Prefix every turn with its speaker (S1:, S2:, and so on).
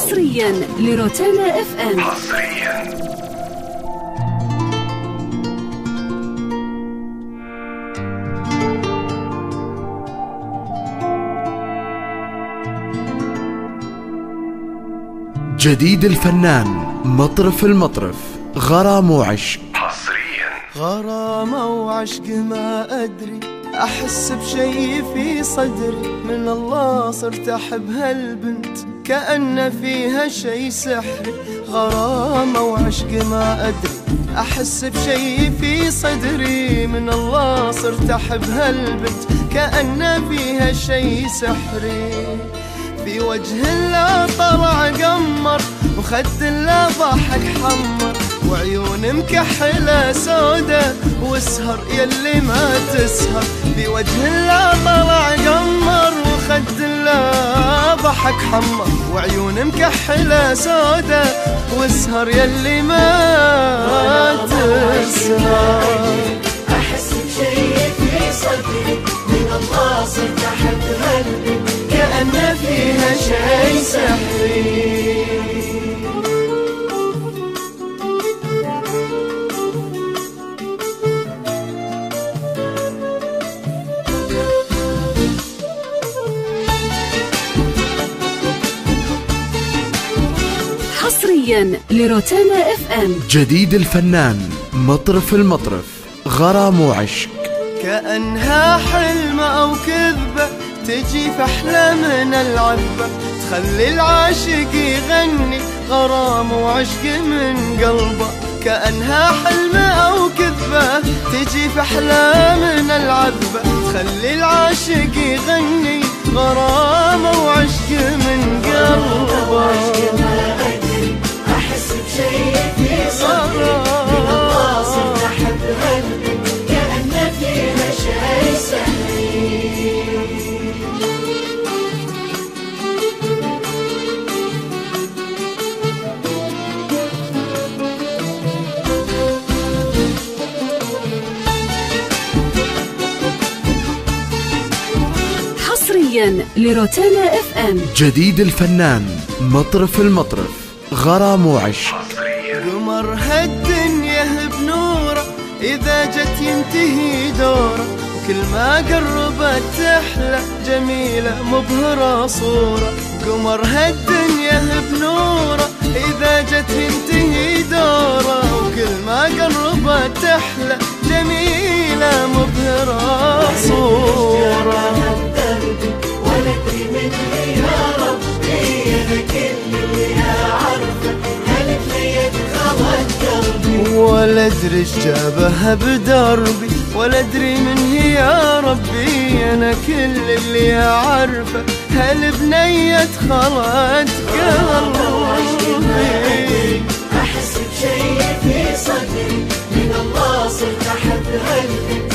S1: حصريا لروتانا اف ام.
S2: جديد الفنان مطرف المطرف، غرام وعشق.
S3: حصريا
S4: غرام وعشق ما أدري، أحس بشي في صدري، من الله صرت أحب هالبنت كأن فيها شي سحري. غرام وعشق ما أدري، أحس بشي في صدري، من الله صرت أحب هالبنت كأن فيها شي سحري. في وجه لا طلع قمر، وخد لا ضحك حمر، وعيون مكحلة سودا، واسهر يلي ما تسهر. في وجه لا طلع قمر، وخد لا ضحك حمر، وعيون مكحلة سودا، واسهر يلي ما تسهر.
S5: أحس بشي في صدري، من الله صرت أحب هالبنت
S4: كأن فيها شي سحري.
S1: حصريا لروتانا اف ام.
S2: جديد الفنان مطرف المطرف، غرام وعشق.
S4: كأنها حلم أو كذبة، تجي في أحلامنا العذبة، تخلي العاشق يغني غرام وعشق من قلبه. كأنها حلم أو كذبة، تجي في أحلامنا العذبة، تخلي العاشق يغني غرام وعشق من قلبه.
S5: أحس بشي في صدري، من الله صرت أحب هالبنت كأن فيها شي سحري.
S1: حصريا لروتانا اف ام.
S2: جديد الفنان مطرف المطرف، غرام وعشق.
S4: قمر هالدنيا بنوره، إذا جت ينتهي دوره، وكل ما قربت تحلى جميلة مبهرة صورة. قمر هالدنيا بنوره، إذا جت ينتهي دوره، وكل ما قربت تحلى جميلة مبهرة صورة.
S5: ولا أدري من هي يا ربي، أنا كل اللي أعرفه هالبنية خلت قلبي.
S4: ولا أدري إيش جابها بدربي، ولا أدري من هي يا ربي، أنا كل اللي أعرفه هالبنية خلت قلبي.
S5: أحس بشي في صدري، من الله صرت أحب هالبنت